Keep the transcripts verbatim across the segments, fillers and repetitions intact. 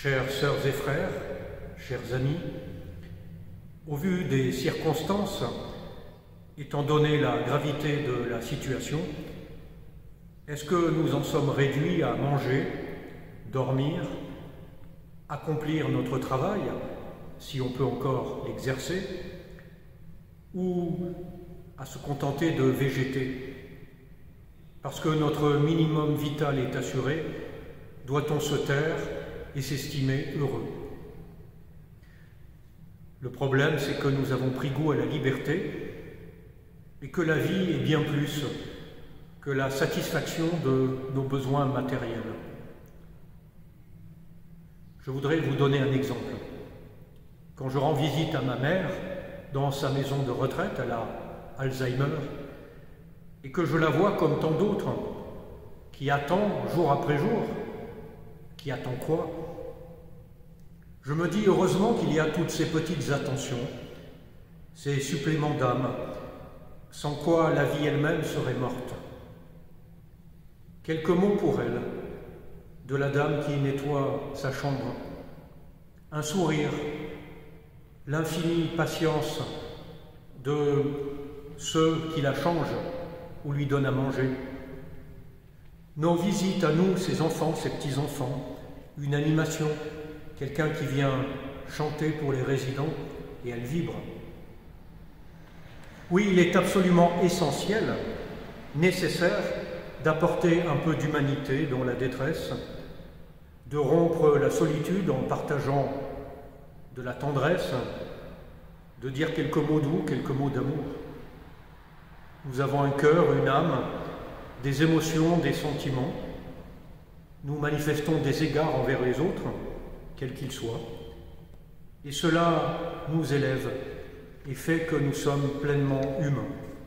Chères sœurs et frères, chers amis, au vu des circonstances, étant donné la gravité de la situation, est-ce que nous en sommes réduits à manger, dormir, accomplir notre travail, si on peut encore l'exercer, ou à se contenter de végéter? Parce que notre minimum vital est assuré, doit-on se taire et s'estimer heureux? Le problème, c'est que nous avons pris goût à la liberté et que la vie est bien plus que la satisfaction de nos besoins matériels. Je voudrais vous donner un exemple. Quand je rends visite à ma mère dans sa maison de retraite, elle a Alzheimer, et que je la vois comme tant d'autres, qui attend jour après jour, qui attend quoi? Je me dis heureusement qu'il y a toutes ces petites attentions, ces suppléments d'âme, sans quoi la vie elle-même serait morte. Quelques mots pour elle, de la dame qui nettoie sa chambre, un sourire, l'infinie patience de ceux qui la changent ou lui donnent à manger. Nos visites à nous, ces enfants, ces petits-enfants, une animation, quelqu'un qui vient chanter pour les résidents et elle vibre. Oui, il est absolument essentiel, nécessaire, d'apporter un peu d'humanité dans la détresse, de rompre la solitude en partageant de la tendresse, de dire quelques mots doux, quelques mots d'amour. Nous avons un cœur, une âme, des émotions, des sentiments. Nous manifestons des égards envers les autres, quels qu'ils soient, et cela nous élève et fait que nous sommes pleinement humains.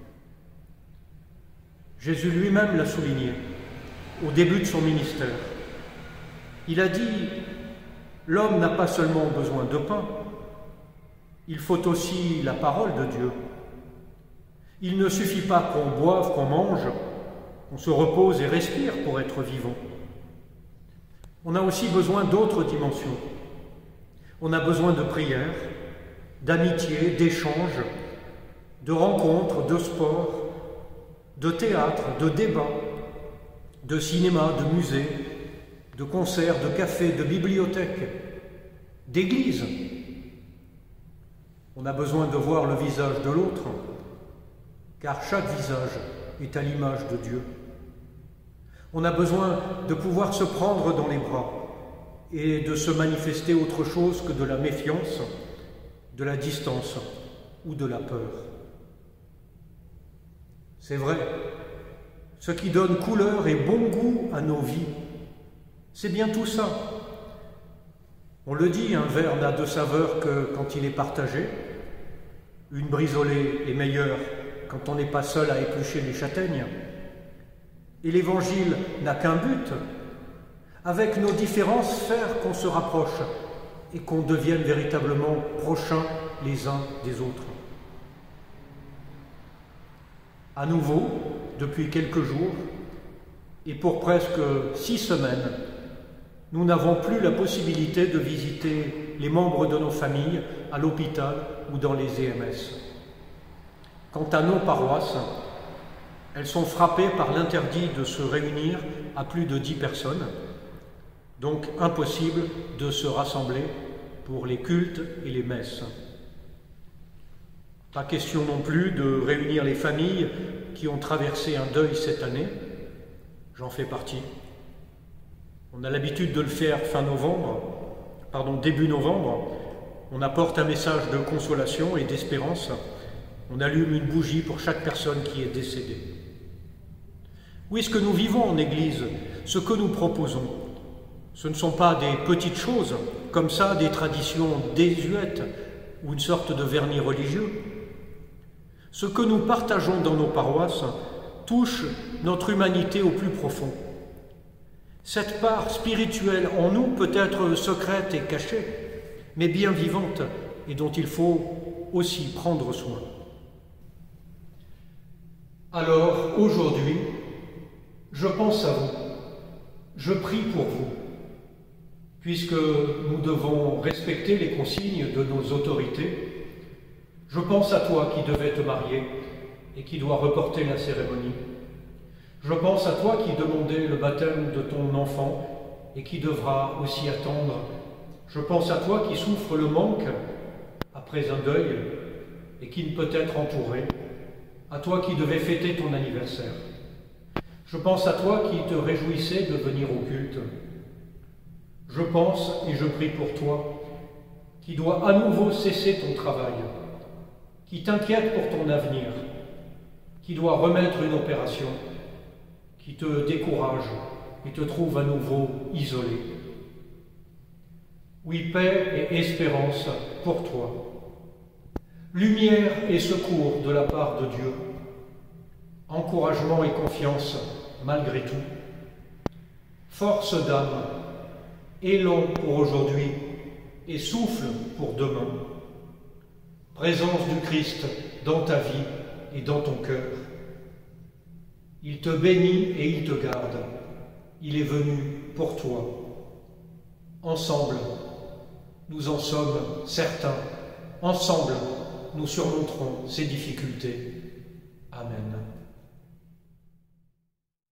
Jésus lui-même l'a souligné au début de son ministère. Il a dit « L'homme n'a pas seulement besoin de pain, il faut aussi la parole de Dieu. Il ne suffit pas qu'on boive, qu'on mange, qu'on se repose et respire pour être vivant. On a aussi besoin d'autres dimensions. On a besoin de prière, d'amitié, d'échanges, de rencontres, de sport, de théâtre, de débat, de cinéma, de musée, de concerts, de cafés, de bibliothèques, d'églises. On a besoin de voir le visage de l'autre, car chaque visage est à l'image de Dieu. On a besoin de pouvoir se prendre dans les bras et de se manifester autre chose que de la méfiance, de la distance ou de la peur. C'est vrai, ce qui donne couleur et bon goût à nos vies, c'est bien tout ça. On le dit, un verre n'a de saveur que quand il est partagé. Une brisolée est meilleure quand on n'est pas seul à éplucher les châtaignes. Et l'Évangile n'a qu'un but, avec nos différences, faire qu'on se rapproche et qu'on devienne véritablement prochains les uns des autres. À nouveau, depuis quelques jours, et pour presque six semaines, nous n'avons plus la possibilité de visiter les membres de nos familles à l'hôpital ou dans les E M S. Quant à nos paroisses, elles sont frappées par l'interdit de se réunir à plus de dix personnes, donc impossible de se rassembler pour les cultes et les messes. Pas question non plus de réunir les familles qui ont traversé un deuil cette année, j'en fais partie. On a l'habitude de le faire fin novembre, pardon, début novembre, on apporte un message de consolation et d'espérance, on allume une bougie pour chaque personne qui est décédée. Oui, ce que nous vivons en Église, ce que nous proposons, ce ne sont pas des petites choses, comme ça, des traditions désuètes ou une sorte de vernis religieux. Ce que nous partageons dans nos paroisses touche notre humanité au plus profond. Cette part spirituelle en nous peut être secrète et cachée, mais bien vivante et dont il faut aussi prendre soin. Alors, aujourd'hui, je pense à vous, je prie pour vous, puisque nous devons respecter les consignes de nos autorités, je pense à toi qui devais te marier et qui dois reporter la cérémonie. Je pense à toi qui demandais le baptême de ton enfant et qui devra aussi attendre. Je pense à toi qui souffre le manque après un deuil et qui ne peut être entouré. À toi qui devais fêter ton anniversaire. Je pense à toi qui te réjouissais de venir au culte. Je pense et je prie pour toi, qui dois à nouveau cesser ton travail, qui t'inquiète pour ton avenir, qui doit remettre une opération, qui te décourage et te trouve à nouveau isolé. Oui, paix et espérance pour toi. Lumière et secours de la part de Dieu. Encouragement et confiance malgré tout. Force d'âme, élan pour aujourd'hui et souffle pour demain. Présence du Christ dans ta vie et dans ton cœur. Il te bénit et il te garde. Il est venu pour toi. Ensemble, nous en sommes certains. Ensemble, nous surmonterons ces difficultés. Amen.